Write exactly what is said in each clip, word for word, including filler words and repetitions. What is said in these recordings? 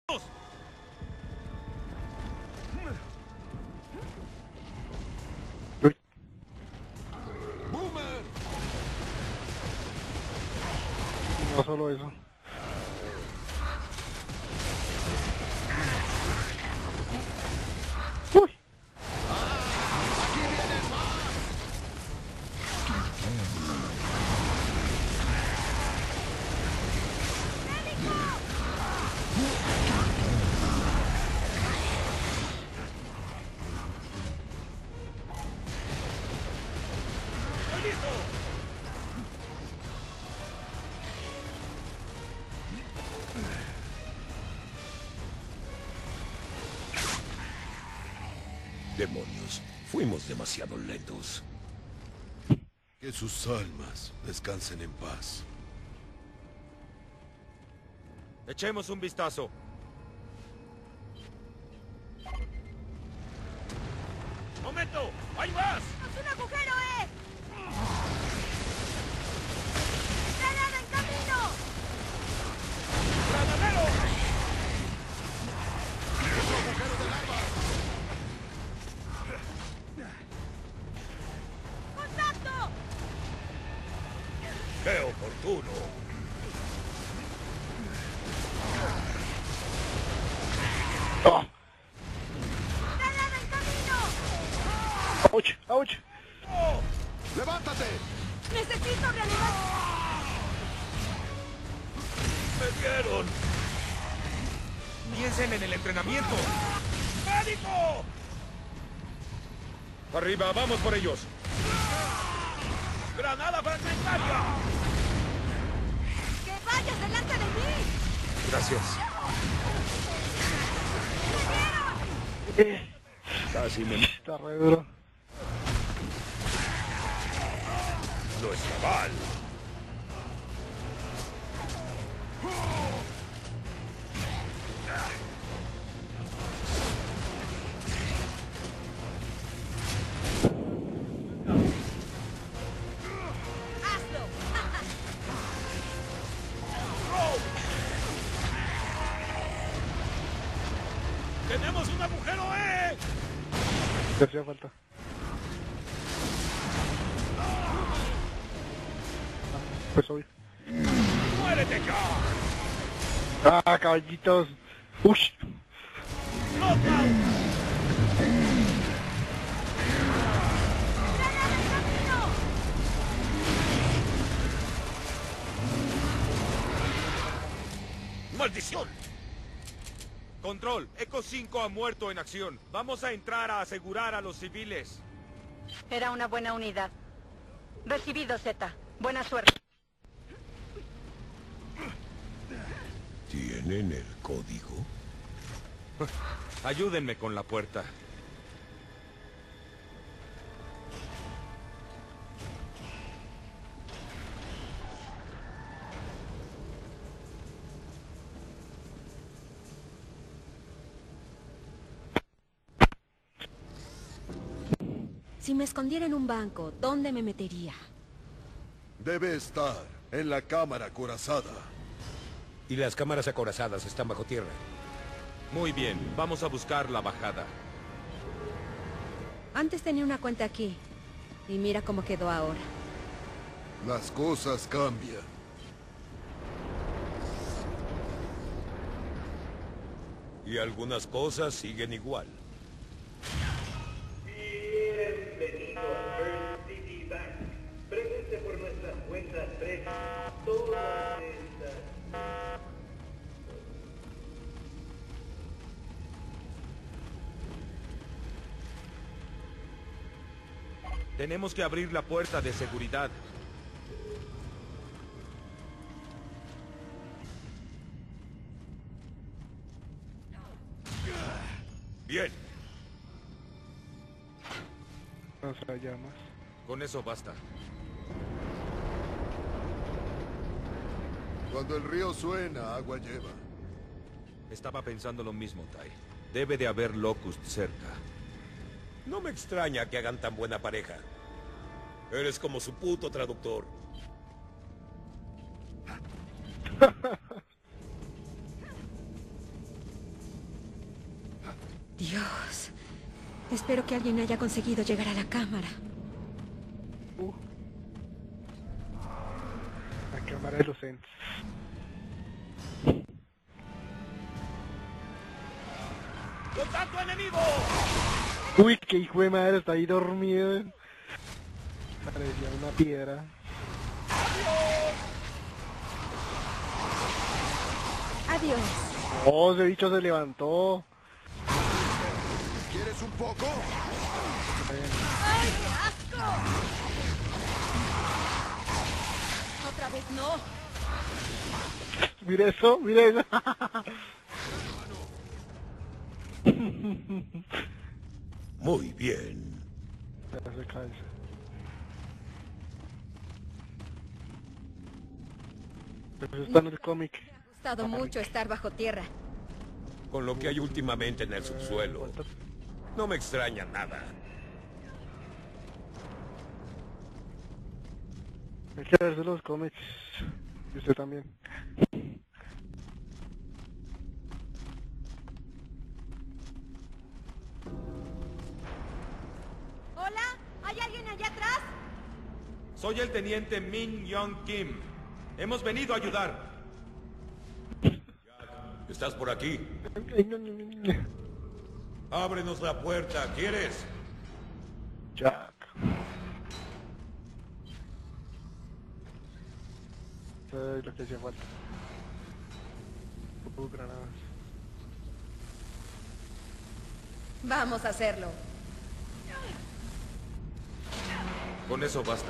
No solo eso. Uy. Demonios, fuimos demasiado lentos. Que sus almas descansen en paz. Echemos un vistazo. ¡Momento! ¡Hay más! ¡Es un agujero, eh! ¡Granada en camino! ¡Granadero! ¡Agujero de lava! ¡Contacto! ¡Qué oportuno! Oh. ¡Granada en camino! ¡Auch! ¡Auch! ¡Oh! ¡Levántate! ¡Necesito reanimar! ¡Me dieron! ¡Piensen en el entrenamiento! ¡Médico! Arriba, vamos por ellos. ¡Granada fragmentaria! ¡Que vayas delante de mí! Gracias. Eh, Casi me... está re duro. ¡Lo escabal! ¡Hazlo! ¡Tenemos un agujero, eh! Te hacía falta. Ah, pues obvio. ¡Muérete ya! ¡Ah, caballitos! ¡Ush! ¡Knockout! ¡Granada en camino! ¡Maldición! Control, Eco cinco ha muerto en acción. Vamos a entrar a asegurar a los civiles. Era una buena unidad. Recibido, Z. Buena suerte. ¿Tienen el código? Ayúdenme con la puerta. Si me escondiera en un banco, ¿dónde me metería? Debe estar en la cámara acorazada. Y las cámaras acorazadas están bajo tierra. Muy bien, vamos a buscar la bajada. Antes tenía una cuenta aquí. Y mira cómo quedó ahora. Las cosas cambian. Y algunas cosas siguen igual. Bienvenido a First City Bank. Pregunte por nuestras cuentas previas. Todas estas... Tenemos que abrir la puerta de seguridad. Bien. No se llamas. Con eso basta. Cuando el río suena, agua lleva. Estaba pensando lo mismo, Tai. Debe de haber Locust cerca. No me extraña que hagan tan buena pareja. Eres como su puto traductor. Dios. Espero que alguien haya conseguido llegar a la cámara. Uh. La cámara de los entes. ¡Contacto enemigo! Uy, qué hijo de madre, está ahí dormido. Parecía una piedra. Adiós. Oh, ese bicho se levantó. ¿Quieres un poco? ¡Ay, qué asco! Otra vez no. Mira eso, mira eso. Muy bien. Ya se cae. Pero está en el cómic. Me ha gustado mucho estar bajo tierra. Con lo que hay últimamente en el subsuelo, no me extraña nada. Hay que verse los cómics. Y usted también. ¿Hola? ¿Hay alguien allá atrás? Soy el teniente Min Young Kim. Hemos venido a ayudar. ¿Estás por aquí? Ábrenos la puerta, ¿quieres? Jack. Ay, lo que hacía falta. Uh, granadas. Vamos a hacerlo. Con eso basta.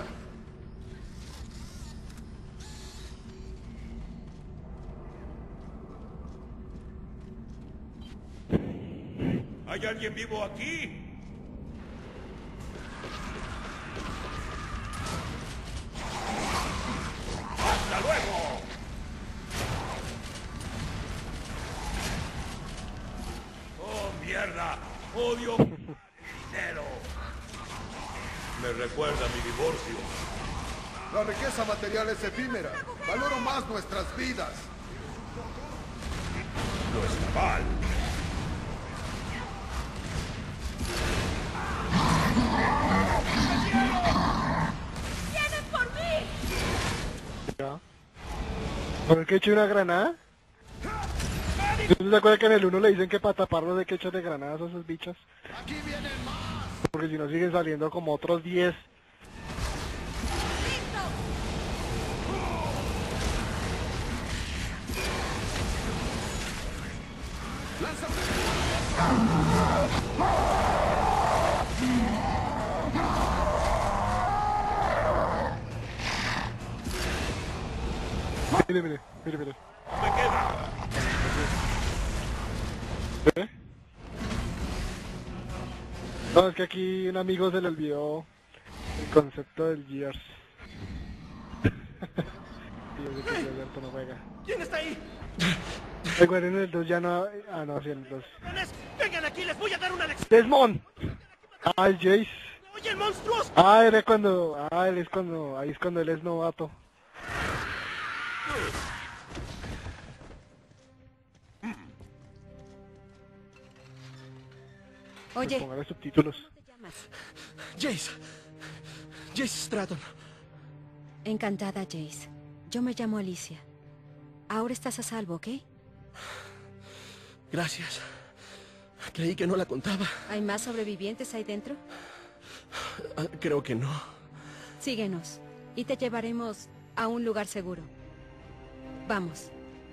¿Hay alguien vivo aquí? ¡Hasta luego! ¡Oh, mierda! ¡Odio el dinero! Me recuerda a mi divorcio. La riqueza material es efímera. Valoro más nuestras vidas. No está mal. ¡Vienen por mí! Ya. ¿Por qué eché una granada? ¿No se acuerda que en el uno le dicen que para taparlos hay que echarle granadas a esos bichos? Aquí vienen más. Porque si no siguen saliendo como otros diez. ¡Listo! Mire, mire, mire, mire. ¡Me queda! ¿Eh? No, es que aquí un amigo se le olvidó el concepto del Gears. Y yo sé que el Alberto no juega. ¿Quién está ahí? Recuerden, en el dos ya no... Ah, no, sí, en el dos. ¡Cabrones! ¡Vengan aquí! ¡Les voy a dar una lección! ¡Desmond! Ah, el Jace. ¡Oye, el monstruoso! Ah, era cuando... Ah, él es cuando... Ahí es cuando él es novato. Oye, Póngale subtítulos. ¿cómo te llamas? Jace. Jace Stratton. Encantada, Jace. Yo me llamo Alicia. Ahora estás a salvo, ¿ok? Gracias. Creí que no la contaba. ¿Hay más sobrevivientes ahí dentro? Ah, creo que no. Síguenos y te llevaremos a un lugar seguro. Vamos.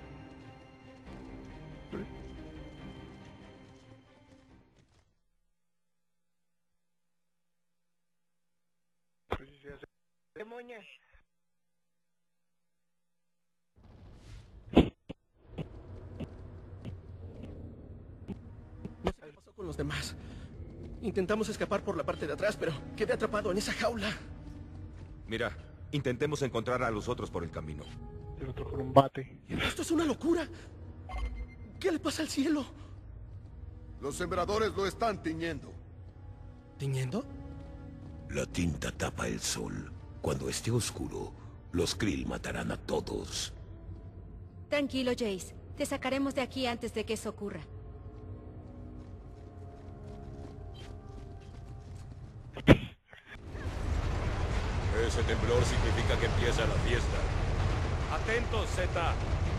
No sé qué pasó con los demás. Intentamos escapar por la parte de atrás, pero quedé atrapado en esa jaula. Mira, intentemos encontrar a los otros por el camino. El otro con un bate. Esto es una locura. ¿Qué le pasa al cielo? Los sembradores lo están tiñendo. ¿Tiñendo? La tinta tapa el sol. Cuando esté oscuro, los Krill matarán a todos. Tranquilo, Jace. Te sacaremos de aquí antes de que eso ocurra. Ese temblor significa que empieza la fiesta. Atentos, Z.